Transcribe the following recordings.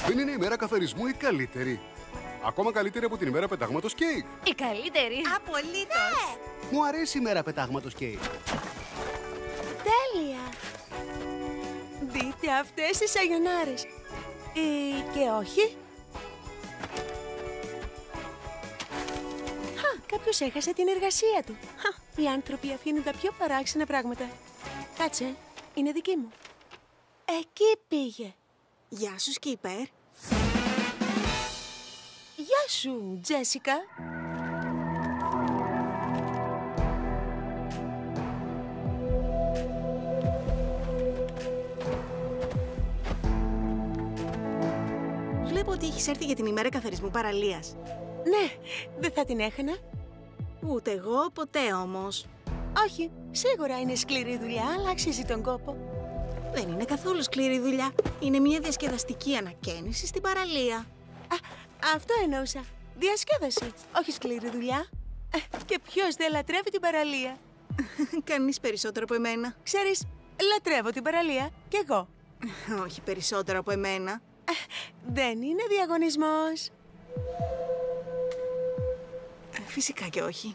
Δεν είναι η μέρα καθαρισμού η καλύτερη? Ακόμα καλύτερη από την ημέρα πετάγματος κέικ. Η καλύτερη. Απολύτως. Μου αρέσει η μέρα πετάγματος κέικ. Τέλεια. Δείτε αυτές τις σαγιονάρες. Και όχι. Κάποιος έχασε την εργασία του. Οι άνθρωποι αφήνουν τα πιο παράξενα πράγματα. Κάτσε, είναι δική μου. Εκεί πήγε. Γεια σου, Σκύπερ. Γεια σου, Τζέσικα. Βλέπω ότι έχεις έρθει για την ημέρα καθαρισμού παραλίας. Ναι, δεν θα την έχανα. Ούτε εγώ, ποτέ όμως. Όχι, σίγουρα είναι σκληρή δουλειά, αλλά αξίζει τον κόπο. Δεν είναι καθόλου σκληρή δουλειά. Είναι μια διασκεδαστική ανακαίνιση στην παραλία. Αυτό εννοούσα. Διασκέδαση, όχι σκληρή δουλειά. Και ποιος δεν λατρεύει την παραλία? Κανείς περισσότερο από εμένα. Ξέρεις, λατρεύω την παραλία κι εγώ. Όχι περισσότερο από εμένα. Δεν είναι διαγωνισμός. Φυσικά και όχι.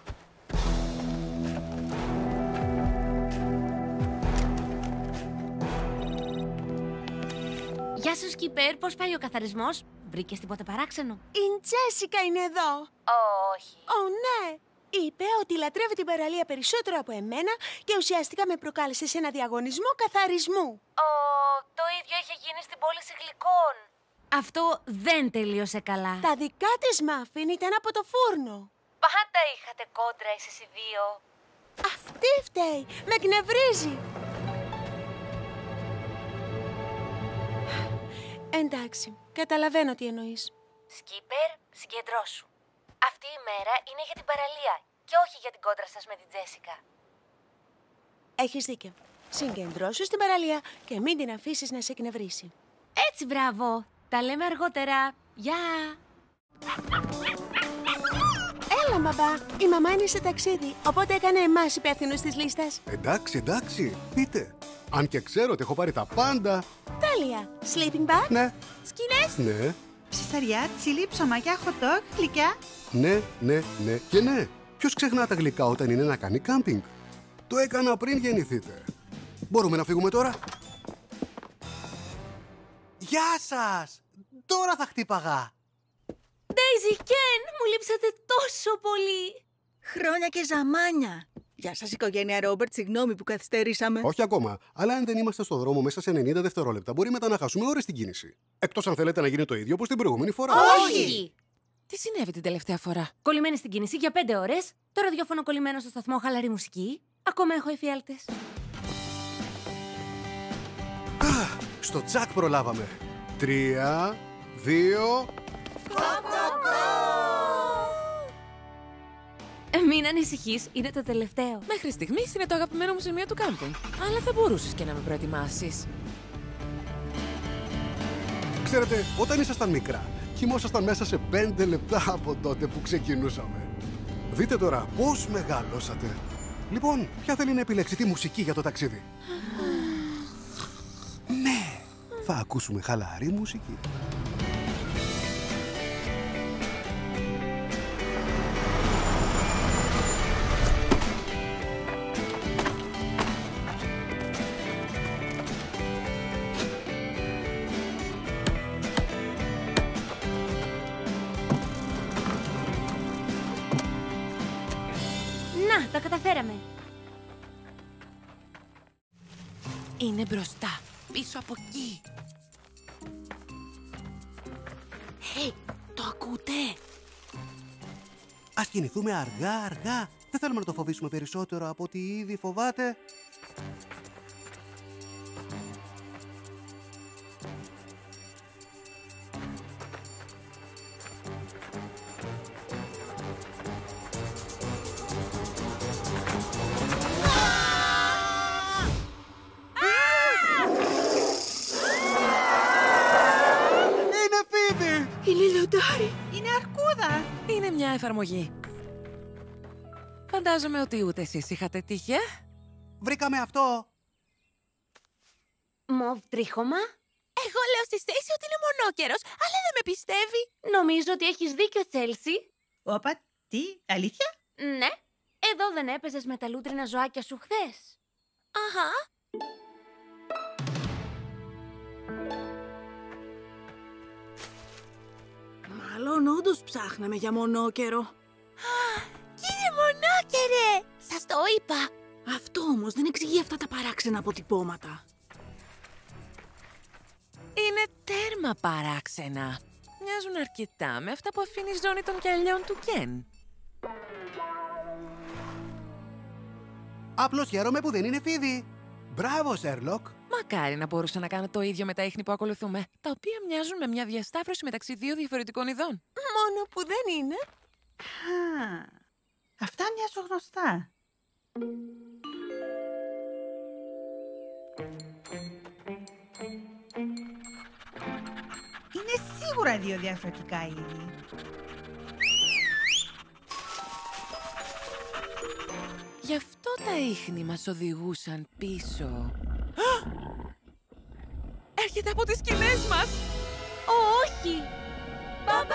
Γεια σου, Σκύπερ. Πώς πάει ο καθαρισμός? Βρήκες τίποτε παράξενο? Η Τζέσικα είναι εδώ. Όχι. Ναι. Είπε ότι λατρεύει την παραλία περισσότερο από εμένα και ουσιαστικά με προκάλεσε σε ένα διαγωνισμό καθαρισμού. Το ίδιο είχε γίνει στην πώληση γλυκών. Αυτό δεν τελείωσε καλά. Τα δικά της μάφιν ήταν από το φούρνο. Πάντα είχατε κόντρα εσείς οι δύο. Αυτή φταίει. Με εκνευρίζει. Εντάξει, καταλαβαίνω τι εννοείς. Σκύπερ, συγκεντρώσου. Αυτή η μέρα είναι για την παραλία και όχι για την κόντρα σας με την Τζέσικα. Έχεις δίκιο. Συγκεντρώσου στην παραλία και μην την αφήσεις να σε εκνευρίσει. Έτσι, μπράβο. Τα λέμε αργότερα. Γεια! Έλα, μπαμπά. Η μαμά είναι σε ταξίδι, οπότε έκανε εμάς υπεύθυνους της λίστας. Εντάξει. Πείτε. Αν και ξέρω ότι έχω πάρει τα πάντα. Τέλεια. Sleeping bag. Ναι. Σκηνές, Ναι. ψυσαριά, τσίλι, ψωμάκια, hot dog, γλυκιά. Ναι. Και ναι. Ποιος ξεχνά τα γλυκά όταν είναι να κάνει κάμπινγκ? Το έκανα πριν γεννηθείτε. Μπορούμε να φύγουμε τώρα? Γεια σας! Τώρα θα χτύπαγα. Daisy, Ken, μου λείψατε τόσο πολύ. Χρόνια και ζαμάνια. Γεια σας, οικογένεια Ρόμπερτ. Συγγνώμη που καθυστερήσαμε. Όχι ακόμα. Αλλά αν δεν είμαστε στο δρόμο μέσα σε 90 δευτερόλεπτα, μπορεί μετά να χάσουμε ώρες στην κίνηση. Εκτός αν θέλετε να γίνει το ίδιο όπως την προηγούμενη φορά. Όχι! Τι συνέβη την τελευταία φορά? Κολλημένη στην κίνηση για 5 ώρες. Το ραδιόφωνο κολλημένο στο σταθμό, χαλαρή μουσική. Ακόμα έχω εφιάλτες. Στο τζακ προλάβαμε. 3, 2... Μην ανησυχείς, είναι το τελευταίο. Μέχρι στιγμής είναι το αγαπημένο μου σημείο του κάμπινγκ. Αλλά θα μπορούσες και να με προετοιμάσεις. Ξέρετε, όταν ήσασταν μικρά, κοιμόσασταν μέσα σε 5 λεπτά από τότε που ξεκινούσαμε. Δείτε τώρα πώς μεγαλώσατε. Λοιπόν, ποια θέλει να επιλέξει τη μουσική για το ταξίδι? Ναι, θα ακούσουμε χαλαρή μουσική. Να, τα καταφέραμε. Είναι μπροστά, πίσω από εκεί. Hey, το ακούτε? Ας κινηθούμε αργά. Δεν θέλουμε να το φοβήσουμε περισσότερο από ό,τι ήδη φοβάται. Είναι λιοντάρι. Είναι αρκούδα. Είναι μια εφαρμογή. Φαντάζομαι ότι ούτε εσείς είχατε τύχη, Βρήκαμε αυτό. Μοβ τρίχωμα. Εγώ λέω στη Στέση ότι είναι μονόκερος, αλλά δεν με πιστεύει. Νομίζω ότι έχεις δίκιο, Τσέλσι. Όπα, τι, αλήθεια? Ναι. Εδώ δεν έπαιζες με τα λούτρινα ζωάκια σου χθες? Αχα. Μάλλον όντως ψάχναμε για μονόκερο. Κύριε μονόκερε, σας το είπα. Αυτό όμως δεν εξηγεί αυτά τα παράξενα αποτυπώματα. Είναι τέρμα παράξενα. Μοιάζουν αρκετά με αυτά που αφήνει η ζώνη των γυαλιών του Κεν. Απλώς χαίρομαι που δεν είναι φίδι. Μπράβο, Σέρλοκ. Μακάρι να μπορούσα να κάνω το ίδιο με τα ίχνη που ακολουθούμε, τα οποία μοιάζουν με μια διασταύρωση μεταξύ δύο διαφορετικών ειδών. Μόνο που δεν είναι. Α, αυτά μοιάζουν γνωστά. Είναι σίγουρα δύο διαφορετικά είδη. Γι' αυτό τα ίχνη μας οδηγούσαν πίσω. Έρχεται από τις σκηνές μας! Όχι! Μπαμπά!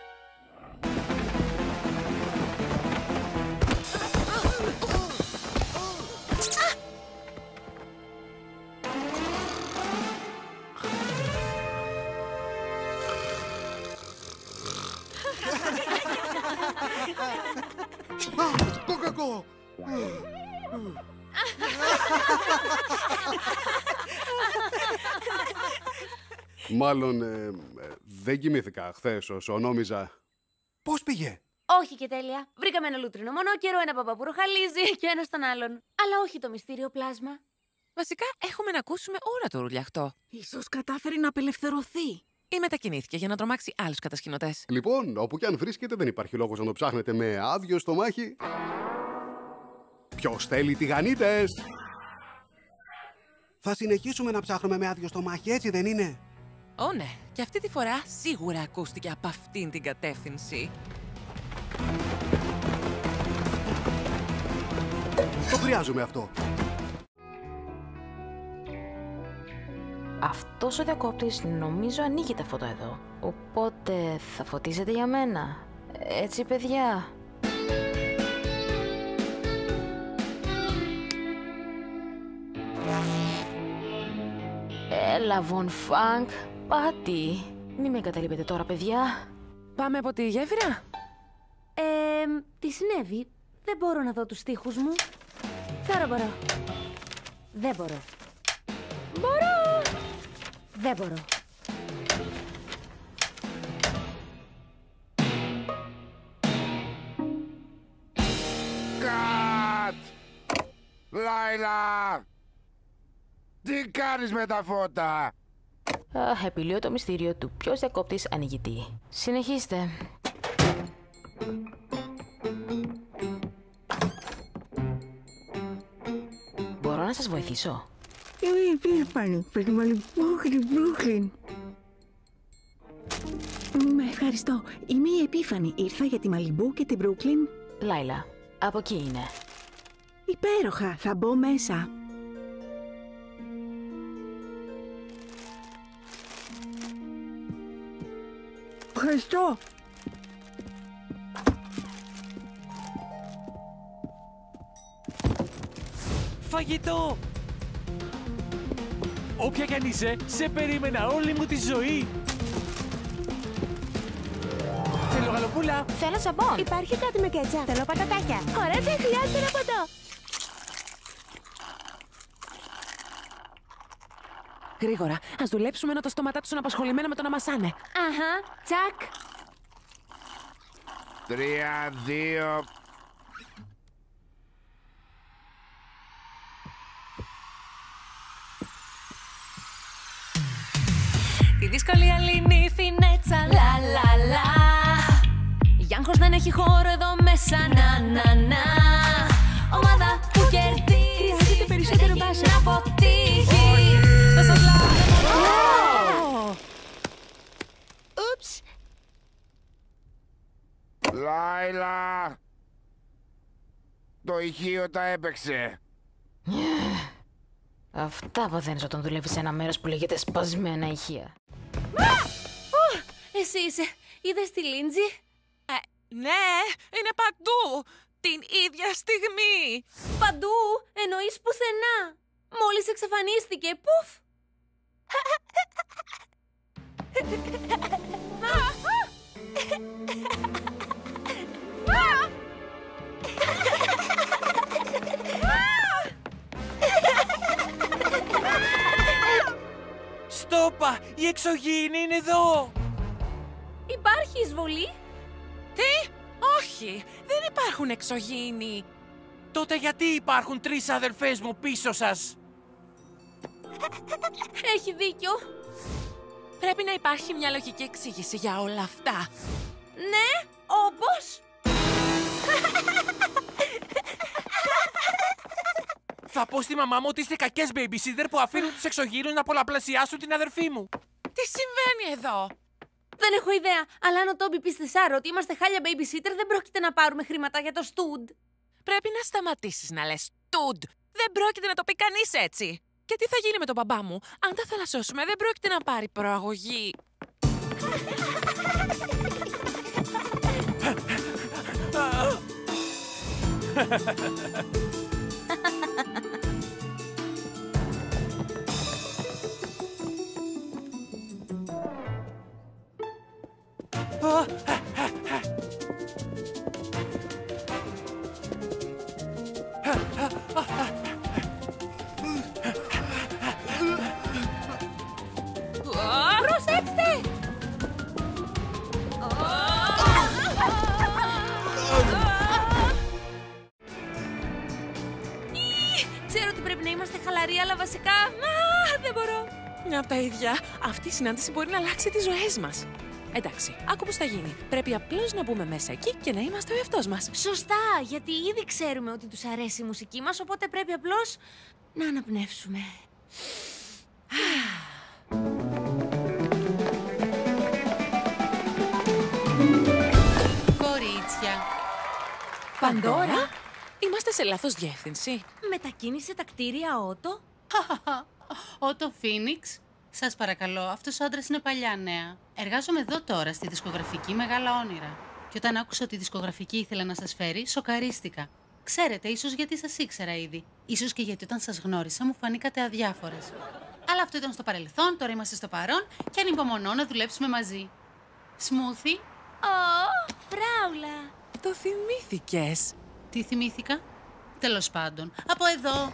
Το κακό! Μάλλον δεν κοιμήθηκα χθες όσο νόμιζα. Πώς πήγε? Όχι και τέλεια. Βρήκαμε ένα λούτρινο μονόκερο, ένα παπά που ροχαλίζει και ένα στον άλλον. Αλλά όχι το μυστήριο πλάσμα. Βασικά, έχουμε να ακούσουμε όλα το ρουλιαχτό. Ίσως κατάφερε να απελευθερωθεί. Ή μετακινήθηκε για να τρομάξει άλλους κατασκηνωτές. Λοιπόν, όπου κι αν βρίσκεται δεν υπάρχει λόγος να το ψάχνετε με άδειο στομάχι. Ποιος θέλει τηγανίτες? Θα συνεχίσουμε να ψάχνουμε με άδειο στομάχι, έτσι δεν είναι? Ω ναι, και αυτή τη φορά σίγουρα ακούστηκε από αυτήν την κατεύθυνση. Το χρειάζομαι αυτό. Αυτός ο διακόπτης νομίζω ανοίγει τα φώτα εδώ. Οπότε θα φωτίζετε για μένα. Έτσι, παιδιά. Έλα, Βον Φανκ. Πάτη. Μη με εγκαταλείπετε τώρα, παιδιά. Πάμε από τη γέφυρα. Τι συνέβη? Δεν μπορώ να δω τους στίχους μου. Τώρα μπορώ. Δεν μπορώ. Μπορώ! Δεν μπορώ. Κατ! Λάιλα! Τι κάνεις με τα φώτα? Επιλύω το μυστήριο του ποιος διακόπτης ανοίγει τι. Συνεχίστε. Μπορώ να σας βοηθήσω? Ευχαριστώ. Είμαι η Επίφανη. Ήρθα για τη Μαλιμπού και την Μπρούκλιν. Λάιλα, από εκεί είναι. Υπέροχα. Θα μπω μέσα. Ευχαριστώ. Φαγητό! Όποια κι αν είσαι, σε περίμενα όλη μου τη ζωή! Θέλω γαλοπούλα! Θέλω σαμπόν. Υπάρχει κάτι με κέτσα. Θέλω πατατάκια. Ωραία, δεν χρειάζεται ένα ποτό. Γρήγορα, ας δουλέψουμε ενώ τα στόματά τους είναι απασχολημένα με το να μασάνε. Αχα, τσακ. 3, 2... Τη δυσκολία λύνει η φινέτσα, λα λα λα. Γιάνχος δεν έχει χώρο εδώ μέσα, να να να. Ομάδα που κερδίζει, Έχετε περισσότερο μπάσα. να αποτύχει. Θα σας λάβω. Ούψ. Λάιλα! Το ηχείο τα έπαιξε. Αυτά παθαίνεις όταν δουλεύεις σε ένα μέρος που λέγεται σπασμένα ηχεία. εσύ είσαι. Είδες τη Λίντζη? Ναι, είναι παντού. Την ίδια στιγμή. Παντού, εννοείς πουθενά. Μόλις εξαφανίστηκε. Πουφ. Στόπα! Η εξωγήινη είναι εδώ! Υπάρχει εισβολή? Τι? Όχι, δεν υπάρχουν εξωγήινοι. Τότε γιατί υπάρχουν 3 αδερφές μου πίσω σας? Έχει δίκιο. Πρέπει να υπάρχει μια λογική εξήγηση για όλα αυτά. Ναι, όπως? Θα πω στη μαμά μου ότι είστε κακές babysitter που αφήνουν τους εξωγήινους να πολλαπλασιάσουν την αδερφή μου. Τι συμβαίνει εδώ? Δεν έχω ιδέα, αλλά αν ο Τόμπι πει στη Σάρα ότι είμαστε χάλια babysitter, δεν πρόκειται να πάρουμε χρήματα για το στούντ. Πρέπει να σταματήσεις να λες «τουντ». Δεν πρόκειται να το πει κανείς έτσι. Και τι θα γίνει με τον μπαμπά μου? Αν τα θαλασσώσουμε, δεν πρόκειται να πάρει προαγωγή. Προσέξτε! Ξέρω ότι πρέπει να είμαστε χαλαροί, αλλά βασικά δεν μπορώ. Μια από τα ίδια. Αυτή η συνάντηση μπορεί να αλλάξει τις ζωές μας. Εντάξει, άκου πώς θα γίνει. Πρέπει απλώς να μπούμε μέσα εκεί και να είμαστε ο εαυτός μας. Σωστά, γιατί ήδη ξέρουμε ότι τους αρέσει η μουσική μας, οπότε πρέπει απλώς να αναπνεύσουμε. Κορίτσια. Παντόρα, είμαστε σε λάθος διεύθυνση. Μετακίνησε τα κτίρια Ότο. Ότο Φίνιξ. Σας παρακαλώ, αυτός ο άντρας είναι παλιά νέα. Εργάζομαι εδώ τώρα, στη δισκογραφική Μεγάλα Όνειρα. Και όταν άκουσα ότι η δισκογραφική ήθελα να σας φέρει, σοκαρίστηκα. Ξέρετε, ίσως γιατί σας ήξερα ήδη. Ίσως και γιατί όταν σας γνώρισα μου φανήκατε αδιάφορες. Αλλά αυτό ήταν στο παρελθόν, τώρα είμαστε στο παρόν και ανυπομονώ να δουλέψουμε μαζί. Σμούθι. Φράουλα. Το θυμήθηκες. Τι θυμήθηκα? Τέλος πάντων, από εδώ.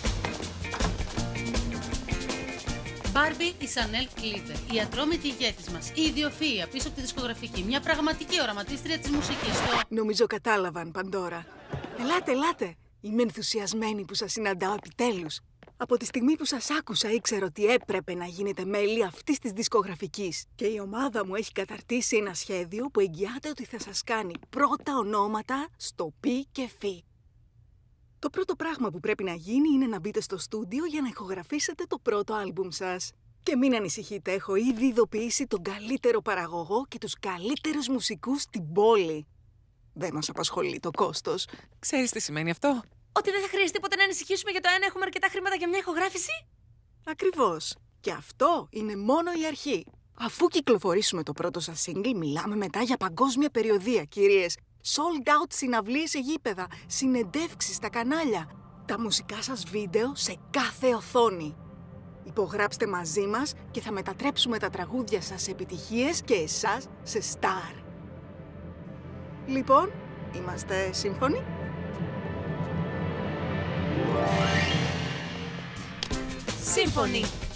Μπάρμπι, η Σανέλ Κλίβερ, η ατρόμητη ηγέτης μας, η ιδιοφυΐα πίσω από τη δισκογραφική, μια πραγματική οραματίστρια της μουσικής. Νομίζω κατάλαβαν, Παντόρα. Ελάτε, ελάτε. Είμαι ενθουσιασμένη που σας συναντάω επιτέλους. Από τη στιγμή που σας άκουσα ήξερα ότι έπρεπε να γίνετε μέλη αυτής της δισκογραφικής. Και η ομάδα μου έχει καταρτήσει ένα σχέδιο που εγγυάται ότι θα σας κάνει πρώτα ονόματα στο πι και φι. Το πρώτο πράγμα που πρέπει να γίνει είναι να μπείτε στο στούντιο για να ηχογραφήσετε το πρώτο άλμπουμ σας. Και μην ανησυχείτε, έχω ήδη ειδοποιήσει τον καλύτερο παραγωγό και τους καλύτερους μουσικούς στην πόλη. Δεν μας απασχολεί το κόστος. Ξέρεις τι σημαίνει αυτό? Ότι δεν θα χρειαστεί ποτέ να ανησυχήσουμε για το αν έχουμε αρκετά χρήματα για μια ηχογράφηση. Ακριβώς. Και αυτό είναι μόνο η αρχή. Αφού κυκλοφορήσουμε το πρώτο σας single, μιλάμε μετά για παγκόσμια περιοδεία, κυρίες. Sold out συναυλίες σε γήπεδα, συνεντεύξεις στα κανάλια. Τα μουσικά σας βίντεο σε κάθε οθόνη. Υπογράψτε μαζί μας και θα μετατρέψουμε τα τραγούδια σας σε επιτυχίες και εσάς σε στάρ. Λοιπόν, είμαστε σύμφωνοι? Σύμφωνοι!